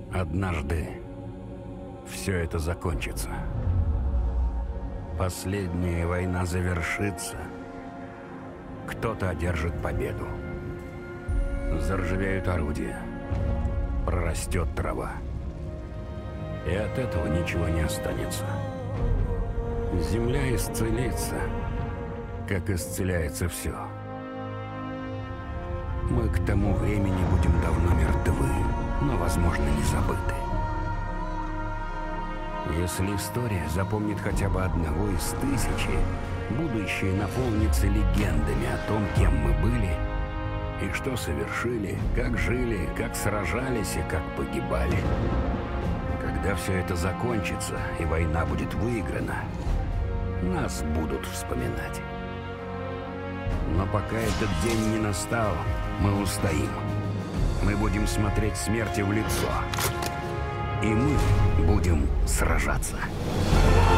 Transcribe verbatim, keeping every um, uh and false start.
Однажды все это закончится. Последняя война завершится. Кто-то одержит победу. Заржавеют орудия. Прорастет трава. И от этого ничего не останется. Земля исцелится, как исцеляется все. Мы к тому времени будем давно мертвы, но, возможно, не забыты. Если история запомнит хотя бы одного из тысячи, будущее наполнится легендами о том, кем мы были и что совершили, как жили, как сражались и как погибали. Когда все это закончится и война будет выиграна, нас будут вспоминать. Но пока этот день не настал, мы устоим. Мы будем смотреть смерти в лицо. И мы будем сражаться.